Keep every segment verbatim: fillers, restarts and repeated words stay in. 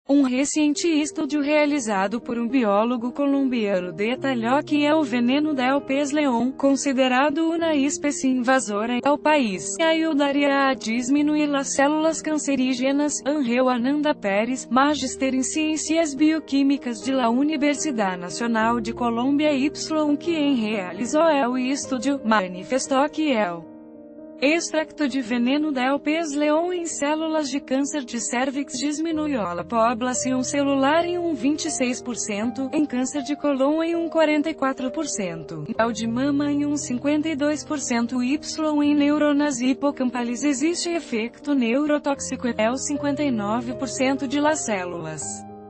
Um recente estudo realizado por um biólogo colombiano detalhou que é o veneno del pez leão, considerado uma espécie invasora ao país, ajudaria a diminuir as células cancerígenas. Angel Ananda Pérez, Magister em Ciências Bioquímicas de la Universidade Nacional de Colômbia y quem realizou o estudo, manifestou que o extracto de veneno del pez leão em células de câncer de cérvix diminuiu a população celular em um vinte e seis por cento, em câncer de cólon em um quarenta e quatro por cento, ao de mama em um cinquenta e dois por cento y em neuronas hipocampales existe efeito neurotóxico em cinquenta e nove por cento de las células.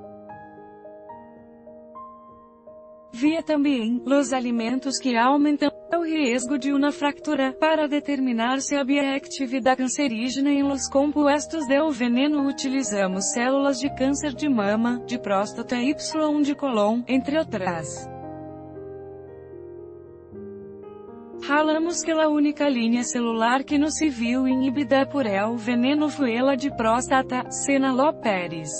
Via também, los alimentos que aumentam o risco de uma fractura, para determinar se havia atividade cancerígena em los compostos del veneno utilizamos células de câncer de mama, de próstata y de cólon, entre outras. Falamos que a única linha celular que não se viu inibida por el veneno foi a de próstata, senaló Pérez.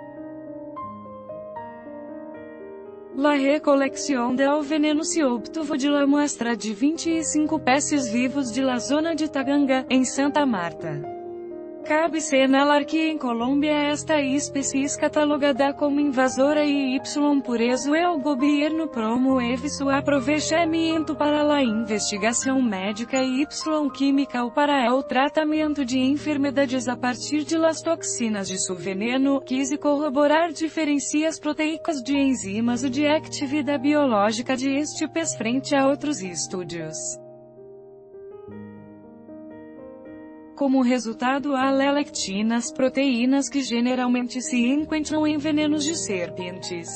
La recolección del veneno se obtuvo de la muestra de vinte e cinco peces vivos de la zona de Taganga, em Santa Marta. Cabe señalar que em Colômbia esta espécie é catalogada como invasora e y por eso el gobierno promueve su aproveitamento para la investigação médica e y química ou para o tratamento de enfermedades a partir de las toxinas de su veneno. Quise corroborar diferenças proteicas de enzimas ou de atividade biológica de este pez frente a outros estudos. Como resultado, há lectinas, proteínas que geralmente se encontram em venenos de serpentes.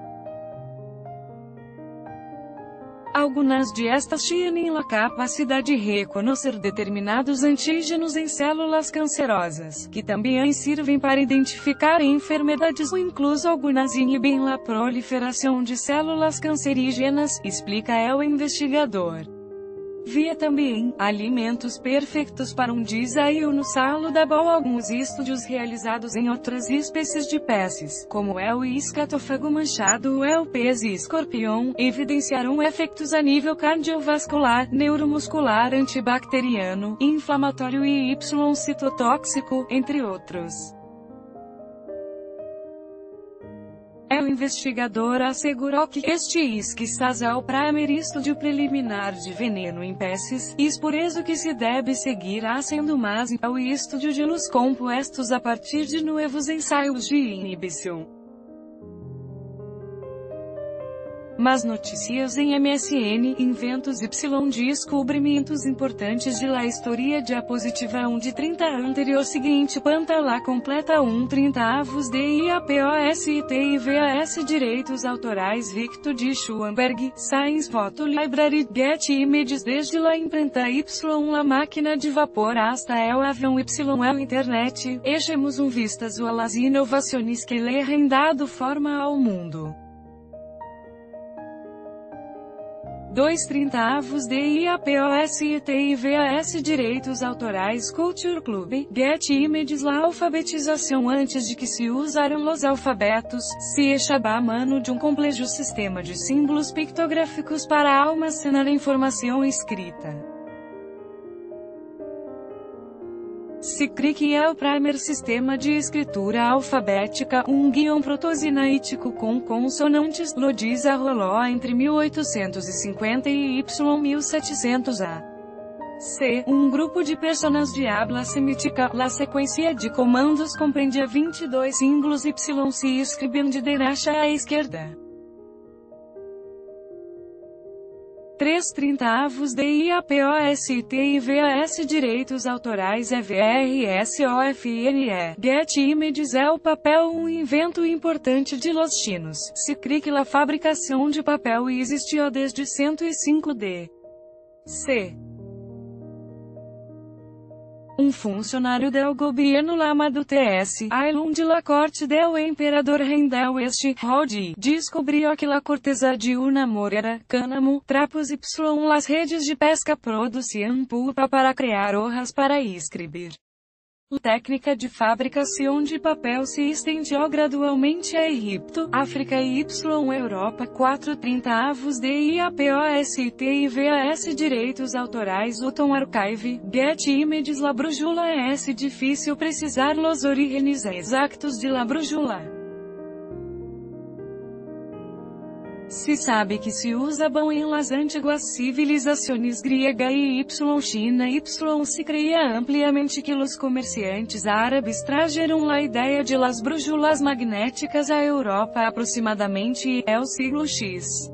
Algumas de estas têm a capacidade de reconhecer determinados antígenos em células cancerosas, que também servem para identificar enfermedades ou incluso algumas inibem a proliferação de células cancerígenas, explica o investigador. Via também, alimentos perfeitos para um desafio saludável. Alguns estudos realizados em outras espécies de peces, como o escatófago manchado ou o pez escorpião, evidenciaram efeitos a nível cardiovascular, neuromuscular, antibacteriano, inflamatório e y citotóxico, entre outros. O investigador assegurou que este quizás é o primeiro estudo preliminar de veneno em peces, e por isso que se deve seguir haciendo mais o estudo de los compostos a partir de novos ensaios de inibição. Mas notícias em M S N, inventos y descobrimentos importantes de la história diapositiva um de trinta anterior seguinte panta lá completa um trinta avos de IAPOSITIVAS direitos autorais Victor de Schoenberg, Science Photo Library, Get Images desde la imprenta Y la máquina de vapor hasta el avião Y el internet, echemos um vistazo a las inovações que le han dado forma ao mundo. dois trinta avos de IAPOSITIVAS direitos autorais Culture Club, Get Images. La alfabetização antes de que se usaram os alfabetos, se echaba a mano de um complexo sistema de símbolos pictográficos para almacenar informação escrita. Se crê que é o primeiro sistema de escritura alfabética, um guião protosinaítico com consonantes, lo desarrollou entre mil oitocentos e cinquenta e y mil e setecentos A. C. Um grupo de pessoas de habla semítica. La sequência de comandos compreendia vinte e dois símbolos y se escreviam de derecha à esquerda. três trinta avos de IAPOSITIVAS direitos autorais EVRSOFNE. Get Images é o papel um invento importante de los chinos. Se crê que a fabricação de papel existiu desde cento e cinco D C Um funcionário del gobierno llamado T S Ailun de la corte del emperador Rendel Este Hodi descobriu que la corteza de una morera, cânamo, trapos y las redes de pesca produziam pulpa para criar hojas para escrever. A técnica de fabricação de papel se estendeu gradualmente a Egito, África e Y Europa. quatro trinta avos de IAPOSITIVAS Direitos autorais Uton Archive, Get Images La Brújula. É difícil precisar los orígenes exactos de La Brújula. Se sabe que se usavam em las antiguas civilizações grega e Y China. Y se creia ampliamente que los comerciantes árabes trajeron la ideia de las brújulas magnéticas à Europa aproximadamente é o siglo X.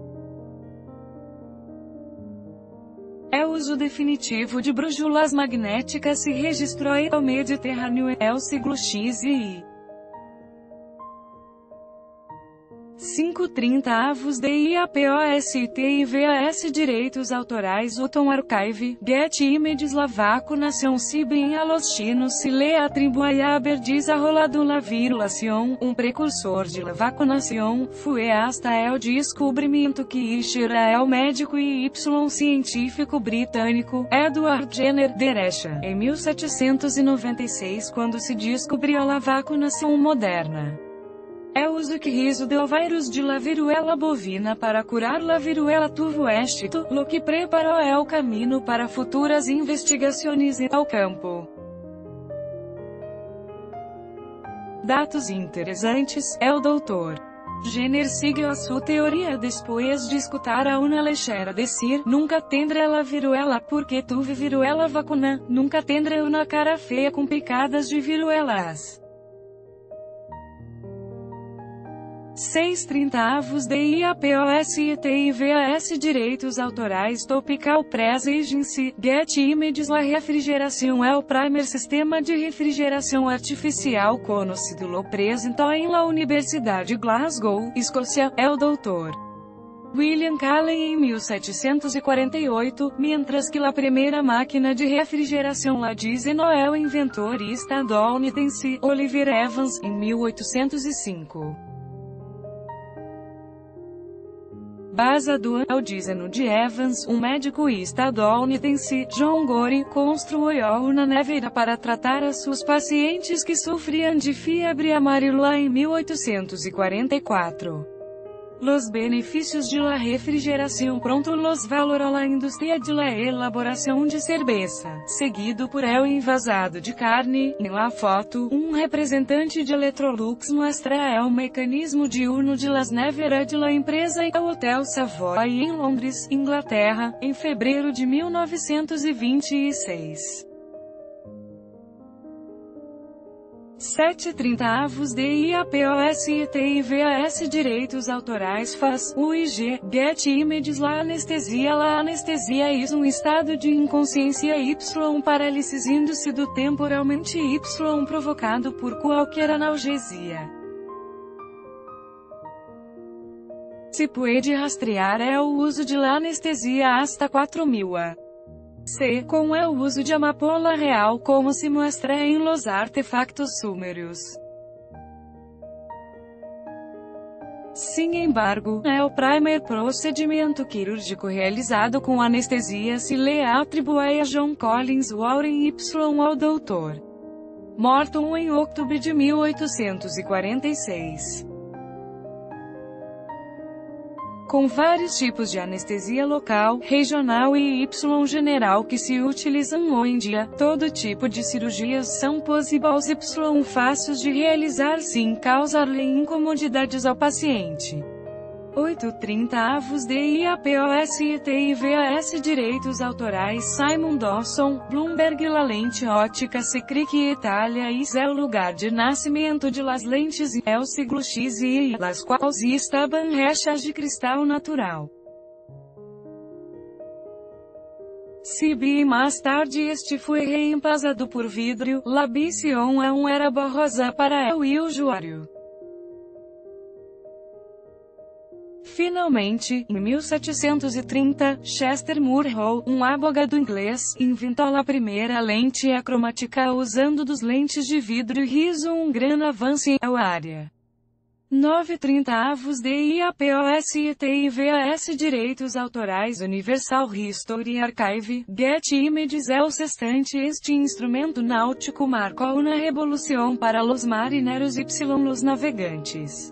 É o uso definitivo de brújulas magnéticas se registrou ao Mediterrâneo é o siglo X e cinco trinta avos de IAPOSITIVAS Direitos autorais Uton Archive, Get Images La vacunação se bem a los chinos se le atribui a verdiz a rolado la virulación, um precursor de la vacunação, foi hasta el descobrimento que Ishira é o médico e Y científico britânico, Edward Jenner, Derecha, em mil setecentos e noventa e seis quando se descobriu a vacunação moderna. É o uso que riso do vírus de la viruela bovina para curar la viruela tuvo éxito, lo que preparou el caminho para futuras investigações ao campo. Dados interessantes, é o doutor Jenner seguiu a sua teoria depois de escutar a una lechera decir, nunca tendré la viruela porque tuve viruela vacuna, nunca tendré una cara feia com picadas de viruelas. seis trinta avos de IAPOSITIVAS Direitos autorais Topical Press Agency, Get Images La refrigeração é o primer sistema de refrigeração artificial conhecido lo apresentou em la Universidade Glasgow, Escócia, é o doutor William Callen em mil setecentos e quarenta e oito, mientras que la primeira máquina de refrigeração la desenhou el inventor estadunidense, Oliver Evans, em mil oitocentos e cinco. Basado ao desenho de Evans, um médico estadunidense, John Gore, construiu uma nevera para tratar a seus pacientes que sofriam de febre amarela em mil oitocentos e quarenta e quatro. Los benefícios de la refrigeração pronto los valorou la indústria de la elaboração de cerveja, seguido por el envasado de carne. Em la foto, um representante de Electrolux mostra el mecanismo de uno de las neveras de la empresa em Hotel Savoy em Londres, Inglaterra, em fevereiro de mil novecentos e vinte e seis. sete trinta avos de IAPOSITIVAS Direitos autorais faz, U I G, Get Images La anestesia La anestesia é um estado de inconsciência Y parálisis induzido temporalmente Y provocado por qualquer analgesia. Se pode rastrear é o uso de la anestesia hasta quatro mil a. C. Com o uso de amapola real como se mostra em los artefactos sumérios. Sin embargo, é o primeiro procedimento quirúrgico realizado com anestesia se le atribui a John Collins Warren Y ao doutor Morton em outubro de mil oitocentos e quarenta e seis. Com vários tipos de anestesia local, regional e Y general que se utilizam hoje em dia, todo tipo de cirurgias são possíveis Y fáceis de realizar sem causar-lhe incomodidades ao paciente. oito trinta avos de IAPOSITIVAS Direitos autorais Simon Dawson, Bloomberg La lente ótica se crê que Itália é o lugar de nascimento de las lentes e é o siglo X e las quais estavam hechas de cristal natural. Se bem mais tarde este foi reemplazado por vidro, la visión é um era borrosa para o usuário. Finalmente, em mil setecentos e trinta, Chester Murrow, um advogado inglês, inventou a primeira lente acromática usando dos lentes de vidro e hizo um grande avanço em área. nove trintaavos de I A P O S I T I V A S Direitos Autorais Universal History Archive, Get Images é o sextante. Este instrumento náutico marcou uma revolução para los marineros y los navegantes.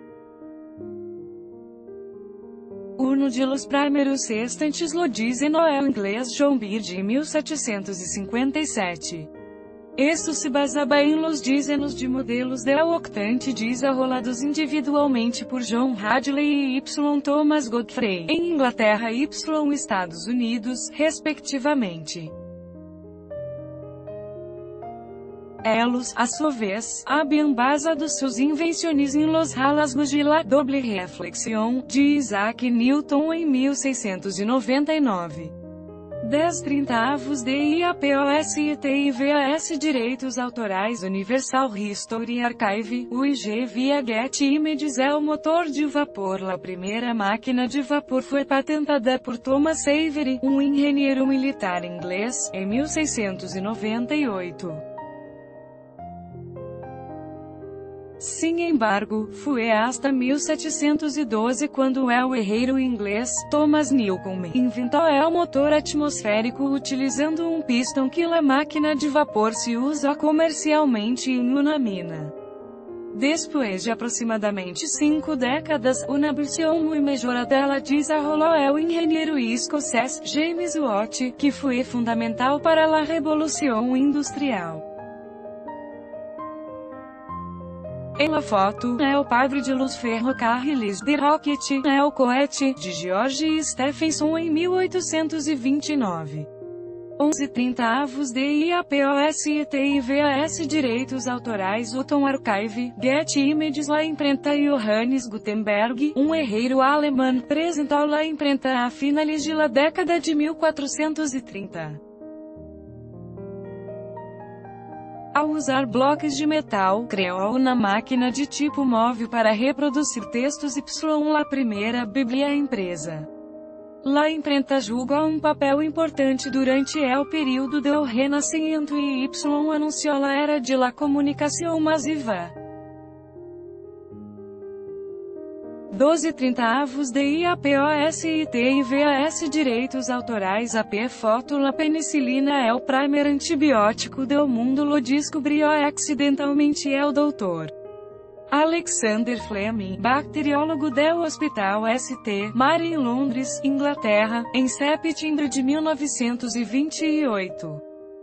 Uno de los primeiros sextantes lo diz Noel inglês John Beard em mil setecentos e cinquenta e sete. Esto se basaba em los dizenos de modelos de octante desarrolados individualmente por John Hadley e Y. Thomas Godfrey, em Inglaterra e Y. Estados Unidos, respectivamente. Elos, a sua vez, habían basado sus invenciones em los rasgos de la doble reflexión, de Isaac Newton em mil seiscentos e noventa e nove. dez trintaavos de I A P O S I T I V A S Direitos Autorais Universal History Archive, U I G via Get Images é o motor de vapor. A primeira máquina de vapor foi patentada por Thomas Avery, um engenheiro militar inglês, em mil seiscentos e noventa e oito. Sin embargo, foi hasta mil setecentos e doze quando o herreiro inglês, Thomas Newcomen, inventou o motor atmosférico utilizando um pistão que a máquina de vapor se usa comercialmente em uma mina. Depois de aproximadamente cinco décadas, uma versão muito melhorada desarrollou o engenheiro escocês, James Watt, que foi fundamental para a Revolução Industrial. Em la foto, é o padre de los ferrocarriles de Rocket, é o cohete, de George Stephenson em mil oitocentos e vinte e nove. onze trintaavos de I A P O S I T I V A S Direitos Autorais Houghton Archive, Get Images. La imprenta Johannes Gutenberg, um herreiro alemão, apresentou a imprenta a finales de la década de mil quatrocentos e trinta. Ao usar blocos de metal, criou uma máquina de tipo móvel para reproduzir textos Y. La primeira Bíblia impresa. La imprenta jogou um papel importante durante o período do Renascimento e Y anunciou a era de la comunicação massiva. doze trintaavos de I A P O S I T I V A S Direitos Autorais A P Foto. La penicilina é o primeiro antibiótico do mundo. Lo descobriu acidentalmente o doutor Alexander Fleming, bacteriólogo do Hospital Saint Mary em Londres, Inglaterra, em setembro de mil novecentos e vinte e oito.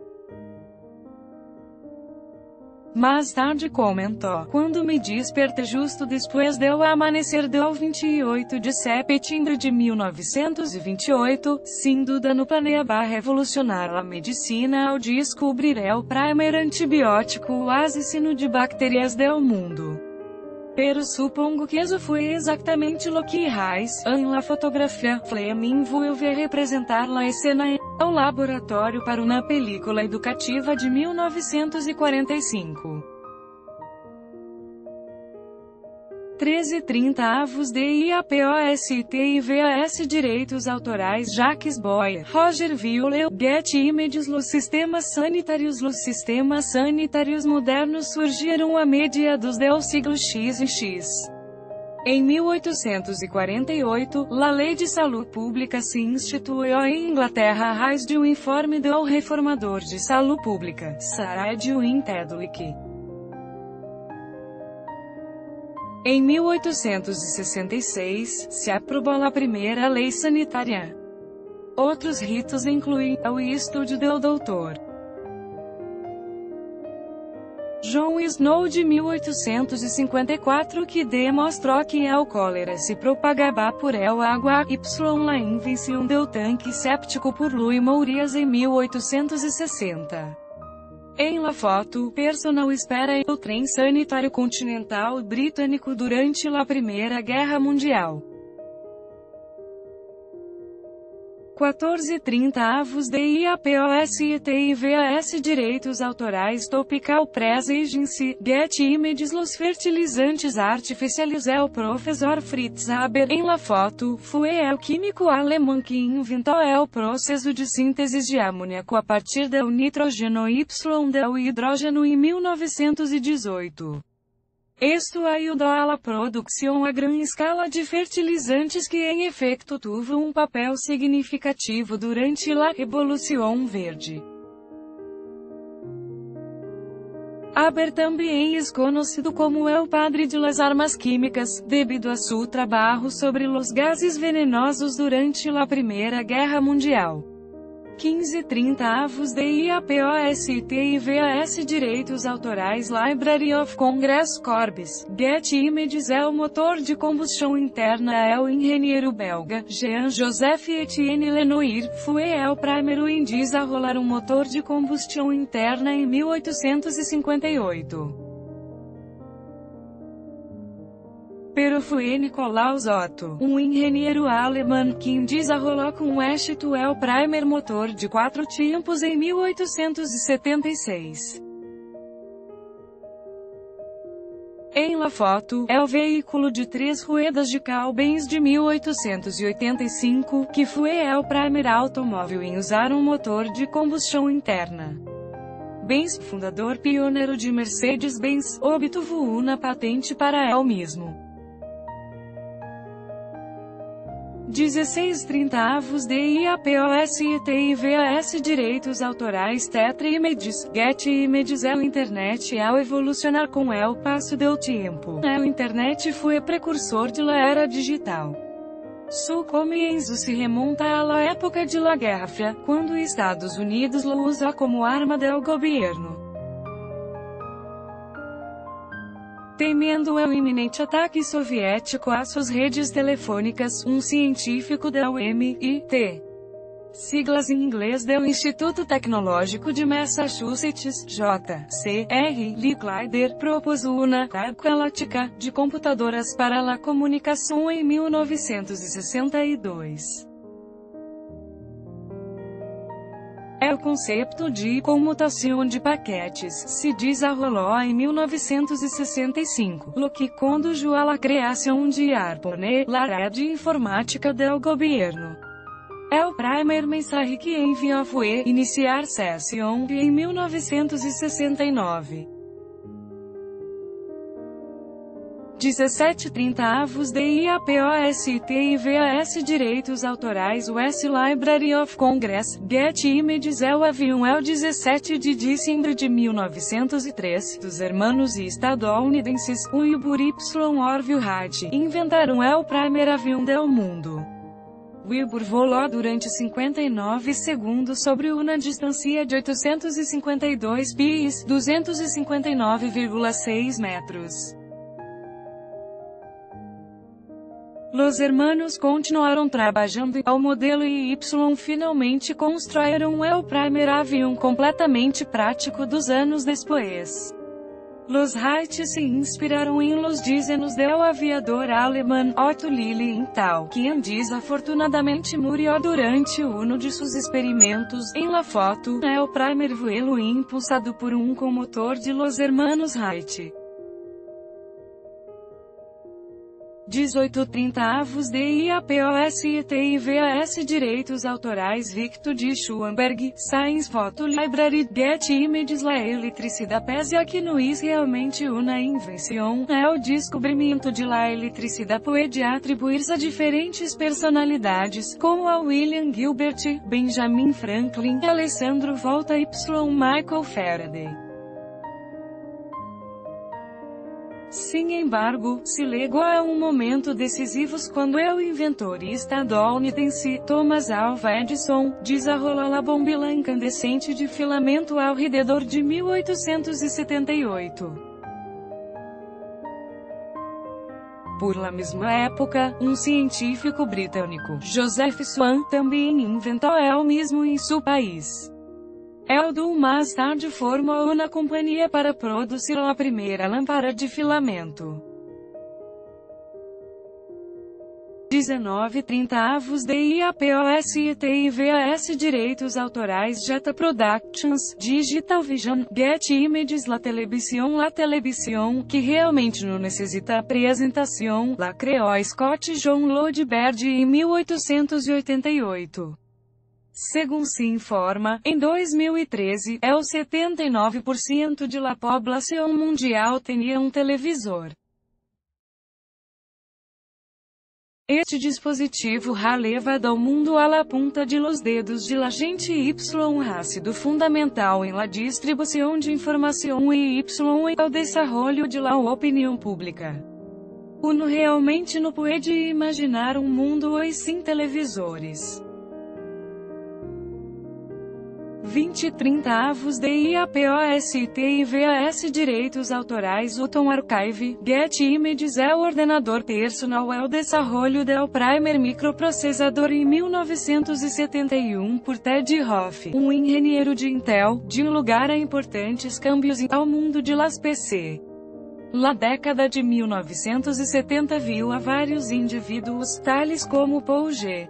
Mais tarde comentou: quando me despertei justo depois do amanhecer do vinte e oito de setembro de mil novecentos e vinte e oito, sem dúvida no planeta revolucionar a medicina ao descobrir o primeiro antibiótico assassino de bactérias do mundo. Pero supongo que isso foi exatamente lo que hice. En la fotografia, Fleming volviu representar la escena em o laboratório para uma película educativa de mil novecentos e quarenta e cinco. treze trintaavos de I A P O S I T I V A S Direitos Autorais Jacques Boyer, Roger Viollet, Get Images. Los sistemas sanitários. Los sistemas sanitários modernos surgiram a mediados do siglo X e X. Em mil oitocentos e quarenta e oito, a Lei de Saúde Pública se instituiu em Inglaterra a raiz de um informe do reformador de saúde pública, Sir Edwin Tedwick. Em mil oitocentos e sessenta e seis, se aprovou a primeira lei sanitária. Outros ritos incluem o estudo do doutor John Snow de mil oitocentos e cinquenta e quatro, que demonstrou que o cólera se propagava por el água. Y. La invenção do tanque séptico por Louis Mourias em mil oitocentos e sessenta. Em la foto, personal espera o trem sanitário continental britânico durante a Primeira Guerra Mundial. quatorze trintaavos de I A P O S I T I V A S Direitos Autorais Topical Press Agency, Get Images. Los fertilizantes artificiais. É o professor Fritz Haber. Em la foto, foi o químico alemão que inventou o processo de síntese de amoníaco a partir do nitrogênio y do hidrogênio em mil novecentos e dezoito. Esto ayudó a la producción a gran escala de fertilizantes que em efeito tuvo um papel significativo durante la Revolução Verde. Haber também é conhecido como el padre de las armas químicas, debido a su trabalho sobre los gases venenosos durante la Primeira Guerra Mundial. quinze trinta avos de IAPOSTIVAS Direitos Autorais Library of Congress Corbis, Get Images é o motor de combustão interna é o engenheiro belga, Jean-Joseph Etienne Lenoir, foi el primeiro em desenvolver um motor de combustão interna em mil oitocentos e cinquenta e oito. Pero foi Nicolaus Otto, um engenheiro alemão, que desenvolveu com este el primer motor de quatro tempos em mil oitocentos e setenta e seis. Em la foto, é o veículo de três ruedas de Caubens de mil oitocentos e oitenta e cinco, que foi el primer automóvel em usar um motor de combustão interna. Benz, fundador pioneiro de Mercedes-Benz, obtuvo uma patente para el mesmo. dezesseis trinta avos de IAPOSTIVAS Direitos Autorais Tetra Images, Get Images é o Internet ao evolucionar com el passo do tempo. El Internet foi precursor de la era digital. Su comienzo se remonta a la época de la Guerra Fria, quando Estados Unidos lo usa como arma del gobierno. Temendo o iminente ataque soviético às suas redes telefônicas, um científico da U M I T, siglas em inglês do Instituto Tecnológico de Massachusetts, J C R Licklider, propôs uma tática de computadoras para a comunicação em mil novecentos e sessenta e dois. O conceito de comutação de paquetes se desenvolveu em mil novecentos e sessenta e cinco, lo que conduziu à criação de ARPANET, la rede informática do governo. El primer mensaje que enviou foi iniciar sessão em mil novecentos e sessenta e nove. dezessete trinta avos de IAPOSTIVAS Direitos Autorais West Library of Congress, Get Images é o avião el dezessete de dezembro de mil novecentos e três, dos hermanos estadunidenses, Wilbur Y. Orville Wright, inventaram el primer avião do mundo. Wilbur volou durante cinquenta e nove segundos sobre uma distância de oitocentos e cinquenta e dois pies, duzentos e cinquenta e nove vírgula seis metros. Los hermanos continuaram trabalhando ao modelo e Y finalmente construíram el primer avião completamente prático dos anos depois. Los Wright se inspiraram em los desenhos do aviador alemão Otto Lilienthal, quem desafortunadamente morreu durante um de seus experimentos. Em la foto, el primer vuelo impulsado por um comotor de los hermanos Wright. dezoito trinta avos de IAPOSTIVAS Direitos Autorais Victor de Schoenberg, Science Photo Library, Get Images La eletricidade pese a que não é realmente uma invenção, é o descobrimento de la eletricidade pode atribuir-se a diferentes personalidades, como a William Gilbert, Benjamin Franklin, Alessandro Volta y Michael Faraday. Sin embargo, se legou a um momento decisivo quando o inventor estadunidense, Thomas Alva Edison, desenvolveu a bombila incandescente de filamento ao redor de mil oitocentos e setenta e oito. Por la mesma época, um científico britânico, Joseph Swan, também inventou el mesmo em seu país. Eldon mais tarde formou uma companhia para produzir a primeira lâmpada de filamento. dezenove trinta avos de IAPOSTIVAS Direitos Autorais Jetta Productions, Digital Vision, Get Images La Televisão La Televisão, que realmente não necessita apresentação, la criou Scott John Lodberg em mil oitocentos e oitenta e oito. Segundo se informa, em dois mil e treze, el setenta e nove por cento de la poblação mundial tinha um televisor. Este dispositivo ha levado ao mundo a la punta de los dedos de la gente y ha sido fundamental en la distribución de información y en el desarrollo de la opinión pública. Uno realmente não pode imaginar um mundo hoje sem televisores. vinte e trinta avos de I A P O S T e V A S Direitos Autorais Uton Archive, Get Images é o ordenador personal é o desenvolvimento del primer microprocessador em mil novecentos e setenta e um por Ted Hoff, um engenheiro de Intel, de um lugar a importantes cambios ao mundo de las P C. La década de mil novecentos e setenta viu a vários indivíduos, tales como Paul G.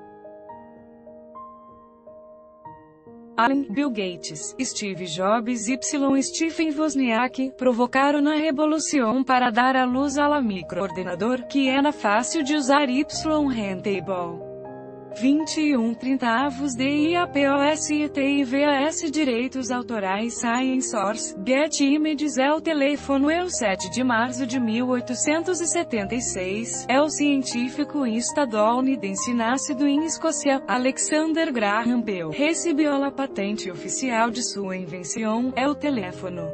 Allen, Bill Gates, Steve Jobs y Stephen Wozniak, provocaram a revolução para dar à luz a la microordenador, que era fácil de usar y rentable. vinte e um trinta avos de I A P O S T e V A S Direitos Autorais Science Source, Get Images é o telefone é o sete de março de mil oitocentos e setenta e seis, é o científico estadunidense nascido em Escócia, Alexander Graham Bell, recebeu a patente oficial de sua invenção, é o teléfono.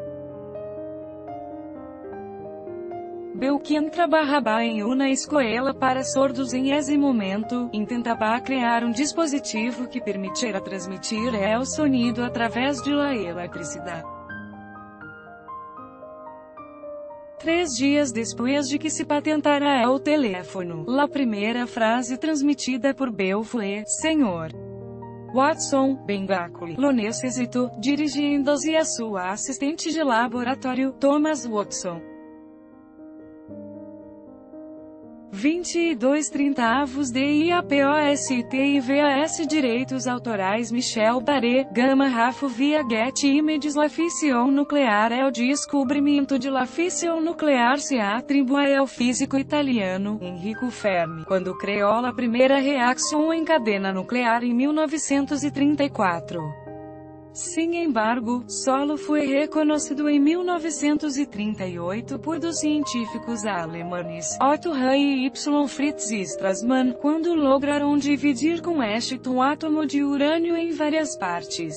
Bell, quien trabalhava em uma escola para sordos em esse momento, intentava criar um dispositivo que permitira transmitir el sonido através de la eletricidade. Três dias depois de que se patentara el teléfono, a primeira frase transmitida por Bell foi: Senhor Watson, bengáculo, lo necessito, dirigindo-se a sua assistente de laboratório, Thomas Watson. vinte e dois trinta avos de I A P O S T e V A S Direitos Autorais Michel Barré, Gama Rafo via Get Images. La fissão nuclear é o descobrimento de la fissão nuclear se atribui ao físico italiano, Enrico Fermi, quando criou a primeira reação em cadena nuclear em mil novecentos e trinta e quatro. Sin embargo, solo foi reconhecido em mil novecentos e trinta e oito por dos científicos alemães Otto Hahn e Y. Fritz Strassmann, quando lograram dividir com éxito um átomo de urânio em várias partes.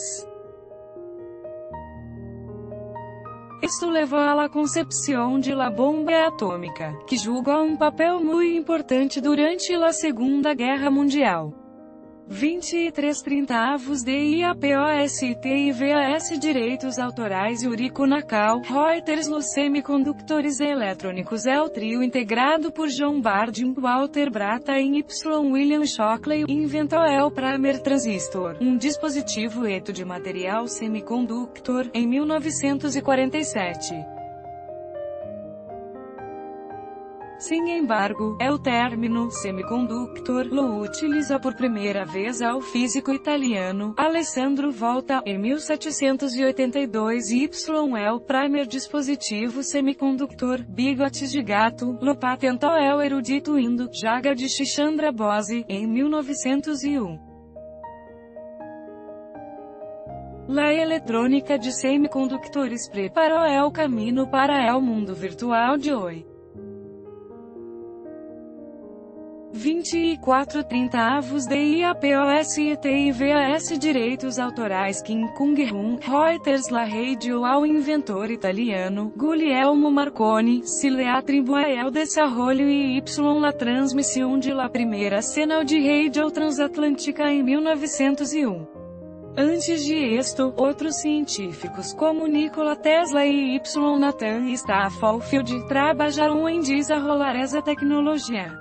Isto levou à la concepção de la bomba atômica, que jogou um papel muito importante durante a Segunda Guerra Mundial. vinte e três trinta avos de I A P O S T e V A S Direitos Autorais Yuriko Nakao, Reuters. Los semicondutores eletrônicos é o trio integrado por John Bardeen, Walter Brattain e Y. William Shockley, inventou el primer transistor, um dispositivo feito de material semiconductor, em mil novecentos e quarenta e sete. Sin embargo, el término semiconductor lo utilizou por primeira vez ao físico italiano Alessandro Volta em mil setecentos e oitenta e dois. Y el primer dispositivo semiconductor, bigotes de gato, lo patentou el erudito indo Jagadish Chandra Bose em mil novecentos e um. La eletrônica de semicondutores preparou el caminho para el mundo virtual de hoje. vinte e quatro trinta avos de I A P O S T e V A S Direitos Autorais Kim Kung-hoon, Reuters. La radio ao inventor italiano, Guglielmo Marconi, se le atribui el desarrollo e Y la transmissão de la primeira señal de radio transatlântica em mil novecentos e um. Antes de isto, outros científicos como Nikola Tesla e Y. Nathan Staffordfield trabalharam em desenvolver essa tecnologia.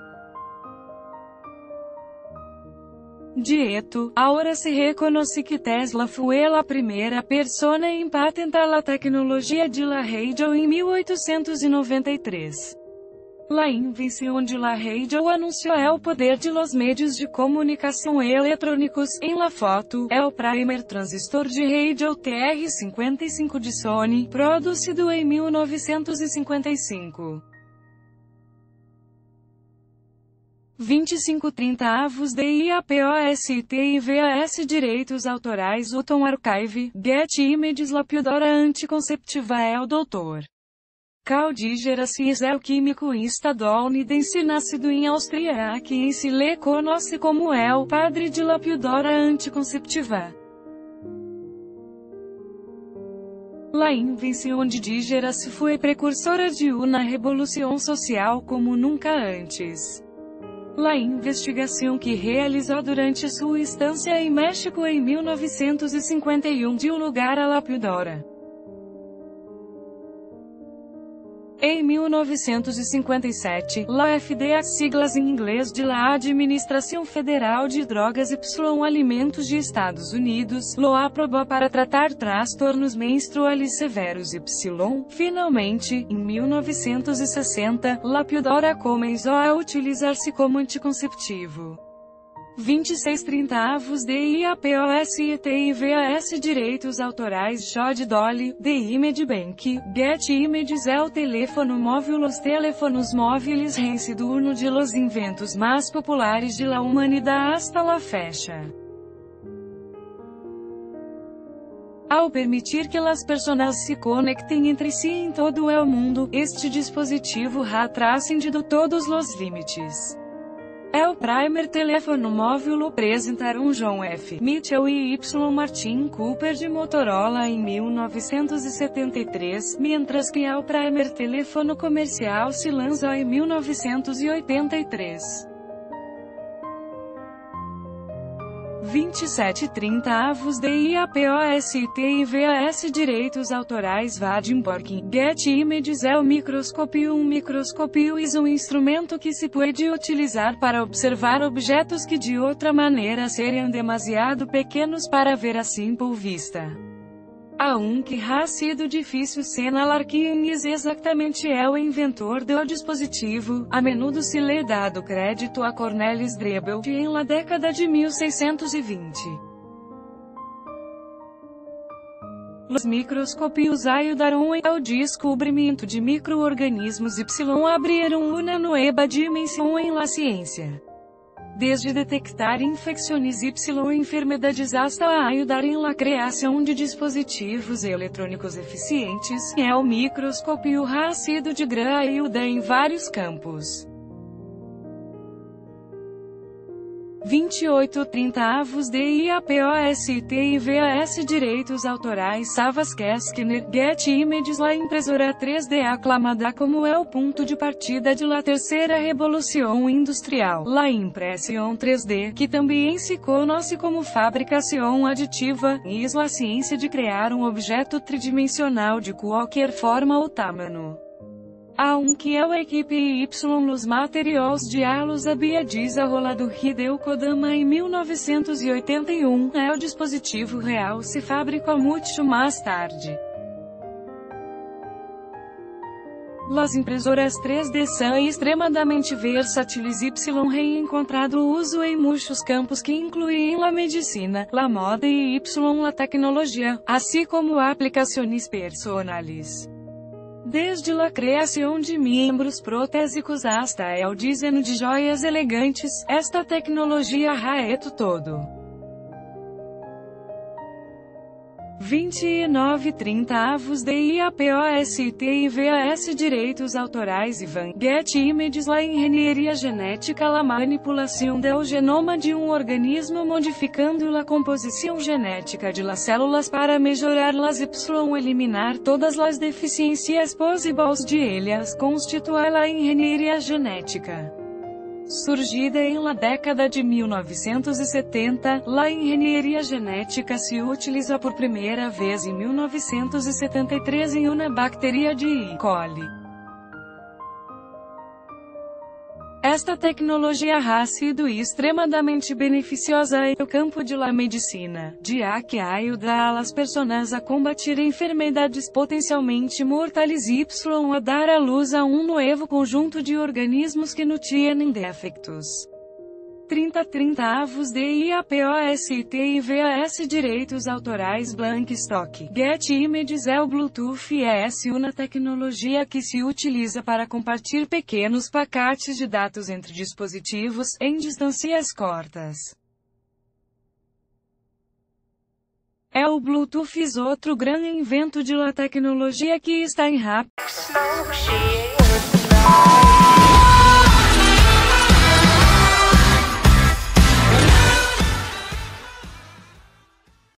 Dieto, ahora se reconoce que Tesla fue la primera persona en patentar la tecnologia de la radio em mil oitocentos e noventa e três. La invenção de la radio anunciou el poder de los medios de comunicação eletrônicos. Em la foto, é o primer transistor de radio T R cinquenta e cinco de Sony, produzido em mil novecentos e cinquenta e cinco. vinte e cinco trinta avos de I A P O S T e V A S Direitos Autorais Uton Archive, Get Images. La píldora anticonceptiva é o doutor Caldígeras é o químico estadunidense nascido em Áustria que em si lhe conhece como é o padre de la píldora anticonceptiva. La invenção de dígeras foi precursora de uma revolução social como nunca antes. La investigação que realizou durante sua estância em México em mil novecentos e cinquenta e um deu lugar a la píldora. Em mil novecentos e cinquenta e sete, la F D A, siglas em inglês de la Administração Federal de Drogas y Alimentos de Estados Unidos, lo aprovou para tratar transtornos menstruais severos y. Finalmente, em mil novecentos e sessenta, la píldora começou a utilizar-se como anticonceptivo. vinte e seis trintaavos de IAPOS e TIVAS Direitos Autorais Jod Dolly, de Image Bank, Get Images é o teléfono móvel. Los teléfonos móviles han sido uno de los inventos más populares de la humanidad hasta la fecha. Ao permitir que as pessoas se conectem entre si em todo o mundo, este dispositivo ha trascendido todos os limites. É o primeiro telefone móvel apresentaram John F. Mitchell e Y. Martin Cooper de Motorola em mil novecentos e setenta e três, mientras que é o primeiro telefone comercial se lançou em mil novecentos e oitenta e três. vinte e sete trintaavos de IAPOS e TIVAS Direitos Autorais Vadim Porking, Get Images é o microscópio. Um microscópio é um instrumento que se pode utilizar para observar objetos que de outra maneira seriam demasiado pequenos para ver a simple vista. A um que ha sido difícil señalar quem exatamente é o inventor do dispositivo, a menudo se lhe dado crédito a Cornelis Drebbel, em la década de mil seiscentos e vinte. Os microscópios ajudaram ao descobrimento de micro-organismos y. Abriram uma nova dimensão em la ciência. Desde detectar infecções y enfermedades hasta a ajudar em la criação de dispositivos eletrônicos eficientes, é o microscópio ha sido de gran ajuda em vários campos. vinte e oito trintaavos de IAPOS e TIVAS Direitos Autorais Savas Keskner, Get Images. La impressora três D aclamada como é o ponto de partida de la terceira revolução industrial, la impressão três D, que também se conhece como fabricação aditiva, é a ciência de criar um objeto tridimensional de qualquer forma ou tamanho. A um que é o equipe Y. Los materiais de alos había desenrolado Hideo Kodama em mil novecentos e oitenta e um, é o dispositivo real se fabricou muito mais tarde. Las impressoras três D são extremamente versáteis y han encontrado uso em muitos campos que incluem la medicina, la moda e y la tecnologia, assim como aplicações personales. Desde a criação de membros protésicos hasta o desenho de joias elegantes, esta tecnologia ha hecho todo. vinte e nove trintaavos de IAPOS e TIVAS Direitos Autorais Ivan, Get Images. La engenharia genética, la manipulação do genoma de um organismo modificando la composição genética de las células para melhorar las y eliminar todas las deficiências possíveis de ellas, constitui la engenharia genética. Surgida em la década de mil novecentos e setenta, la engenharia genética se utilizou por primeira vez em mil novecentos e setenta e três em uma bactéria de E. coli. Esta tecnologia ha sido extremamente beneficiosa no campo de la medicina, já que ajuda a las personas a combater enfermedades potencialmente mortais y a dar à luz a um novo conjunto de organismos que não tinham defeitos. trinta trintaavos de IAPOS e TIVAS Direitos Autorais Blank Stock, Get Images é o Bluetooth e é uma tecnologia que se utiliza para compartilhar pequenos pacotes de dados entre dispositivos, em distâncias curtas. É o Bluetooth, outro grande invento de la tecnologia que está em rápido